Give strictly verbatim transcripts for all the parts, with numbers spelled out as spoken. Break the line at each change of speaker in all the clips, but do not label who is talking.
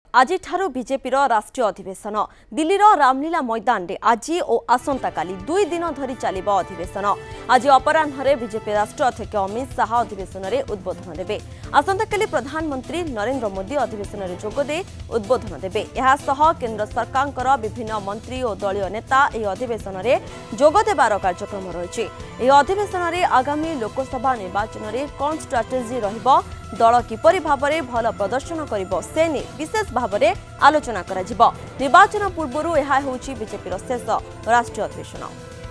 आज बीजेपी राष्ट्रीय अधिवेशन दिल्ली रामलीला मैदान में आज और आसंता काली दुई दिन धरी चलिबा अधिवेशन। आज अपराह्न बीजेपी राष्ट्रीय अध्यक्ष अमित शाह अधिवेशन में उद्बोधन देवे। आसंता काली प्रधानमंत्री नरेंद्र मोदी अधिवेशन में जोगदे उद्बोधन देवे। यह सह केंद्र सरकार विभिन्न मंत्री और दलीय नेता यह अधिवेशन में जोगदेवार कार्यक्रम रही। यह अधिवेशन में आगामी लोकसभा निर्वाचन में कौन स्ट्राटेजी रहिबो, दल किपरि भाबरे भल प्रदर्शन करिबो से ने विशेष भाबरे आलोचना करा जिवो। निर्वाचन पूर्वरु एहा होउची बीजेपी शेष राष्ट्रीय अधिवेशन।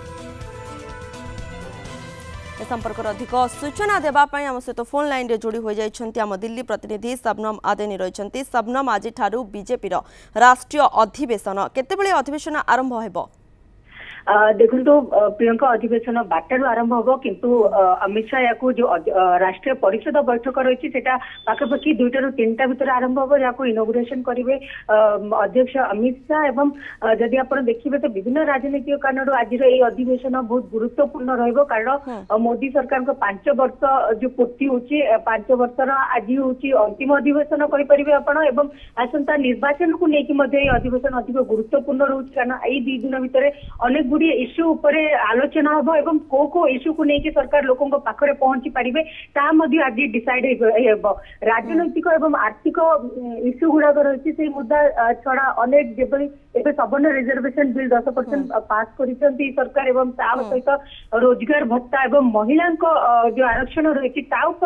ए संपर्क अधिक सूचना देबा पई हम सहित फोन लाइन रे जोड़ी हो जाइछन्ती हम दिल्ली प्रतिनिधि शबनम आदेनी रहिछन्ती। शबनम, आज ठारू बीजेपी राष्ट्रीय अधिवेशन केते बेले अधिवेशन आरंभ हेबो?
देखो तो प्रियंका अधिवेशन बारटार आरंभ हम किंतु अमित शाह या जो राष्ट्रीय परिषद बैठक रही है पाखापाखि दुईटा तीन टा भर आरंभ हम जहाँ इनोग्रेशन करेंगे अध्यक्ष अमित शाह। एवं जदि आप देखिए तो विभिन्न राजनीतिक कारण आज अधिवेशन बहुत गुरुत्वपूर्ण रहिबो कारण मोदी सरकार को पांच वर्ष जो पूर्ति होची पांच वर्षर आज होची अंतिम अधिवेशन करेंगे आपण एवं आसंता निर्वाचन को लेकिन अधिवेशन अधिक गुरुत्वपूर्ण रोचे कारण यही दुई दिन भितर अनेक इश्यू उपरे आलोचना हम एवं को को इश्यू को लेकिन सरकार लोकों को पाखरे पहुंची पारिबे ता मध्य आज डिसाइड हेबो। राजनैतिक एवं आर्थिक इश्यू गुड़ाक रही से मुद्दा छड़ा अनेक जेबली एबे सवर्ण रिजर्वेशन बिल दस परसेंट पास करिसंती सरकार एवं ता सहित रोजगार भत्ता एवं महिला जो आरक्षण रही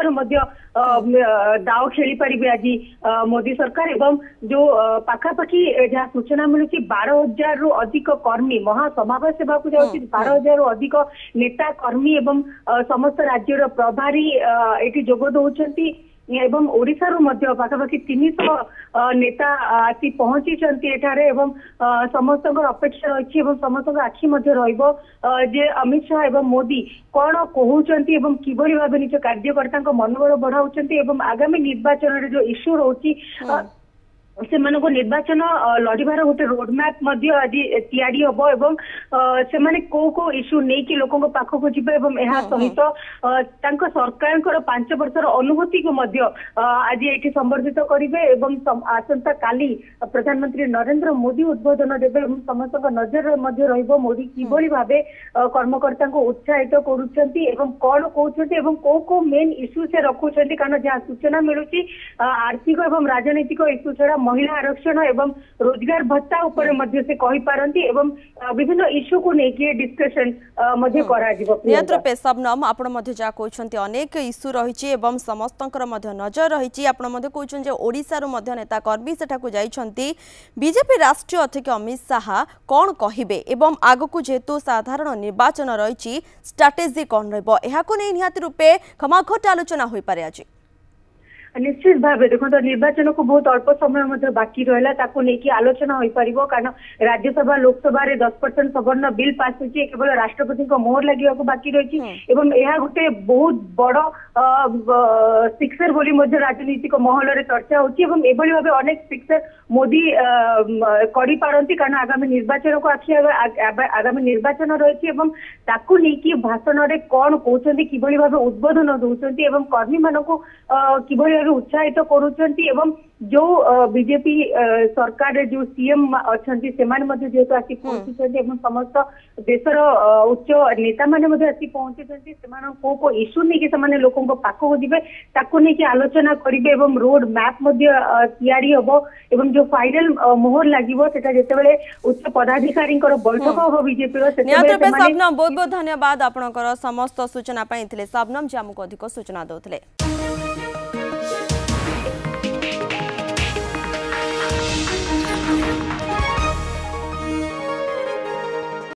दाव खेली पारिबे आज मोदी सरकार एवं जो पाखापाखि जहाँ सूचना मिलूची बारह हजार रु अधिक कर्मी महासमावेश बारह हजार रु अधिक नेता कर्मी एवं समस्त राज्यर प्रभारी एटी जोग दौरान एवं ओडिशा रु मध्य पाखापाखि तीन सौ नेता आसी पहुंची एठारे एवं समस्त अपेक्षा रही एवं समस्त आखि मध्य रहिबो जे अमित शाह एवं मोदी कौन कहउचंती एवं किभली भाबे निज कार्यकर्ता मनोबल बढ़ाउचंती एवं आगामी निर्वाचन रे जो इश्यू रोची से मानको निर्वाचन लड़िबार गोटे रोडमैप आज तैयारी हम एवं से माने को को इश्यू नहीं कि लोकों पाखक जीवे एवं यह सहित सरकार पांच वर्षर अनुभूति को मध्य आज ये संबर्धित करेंगे एवं आसंता काली प्रधानमंत्री नरेंद्र मोदी उद्बोधन देवे एवं समस्त नजर मध्य रहिबो मोदी किभली भाबे कर्मकर्ता को उत्साहित करूछंती एवं कौन कहउछंती एवं को को मेन इश्यू से रखुछंती कारण जहाँ सूचना मिलूची आर्थिक एवं राजनीतिक इश्यू छड़ा महिला आरक्षण एवं रोजगार भत्ता उपर मध्य से कहि पारंती एवं विभिन्न इश्यू को लेके डिस्कशन मध्य करा जिवो।
नियत रूपे शबनम आपण मध्य जा कहउछंती अनेक इश्यू रहिछि एवं समस्तंकर मध्य नजर रहिछि। आपण मध्य कहउछन जे ओडिसा रो मध्य नेता कर्मी सेठाकु जाइछंती बीजेपी राष्ट्रीय अध्यक्ष अमित शाह कोन कहिबे एवं आगकु जेतु साधारण निर्वाचन रहिछि स्ट्रैटेजी कोन रहबो एहाकु नै नियत रूपे खमाखोट आलोचना होई पारे। आज
निश्चित भाव देखो तो निर्वाचन को बहुत अल्प समय मध्य बाकी रहा आलोचना हो पार कारण राज्यसभा लोकसभा रे दस परसेंट सवर्ण बिल पास होती केवल राष्ट्रपति को मोहर लगे बाकी रही एवं यह गोटे बहुत बड़ फिक्सर बोली राजनीतिक महल रे चर्चा होती एभली भाव अनेक फिक्सर मोदी करि पारंती कारण आगामी निर्वाचन को आखि आगामी निर्वाचन रही भाषण रे कौन कहते किभली भाव उद्बोधन दौरान एवं कर्मी मानक किभली उत्साहित करुछंती एवं जो बीजेपी सरकार रे जो सीएम अछंती सेमान मध्ये जेतो आसी पहुंचीछंती एवं समस्त देशर उच्च नेता माने मध्ये आसी पहुंचीछंती सेमान को को इश्यू नै कि समान लोकों को पाखो दिबे ताको नै कि आलोचना करिवे एवं रोड मैप मध्ये तैयारी हबो एवं जो फाइनल मोहर लागिवो सेटा जेतेबेले उच्च पदाधिकारी बैठक हबो बीजेपी रो
सेतेबेले शबनम बहुत बहुत धन्यवाद आपनकर समस्त सूचना पई थिले। शबनम जे हमको अधिक सूचना दउथिले।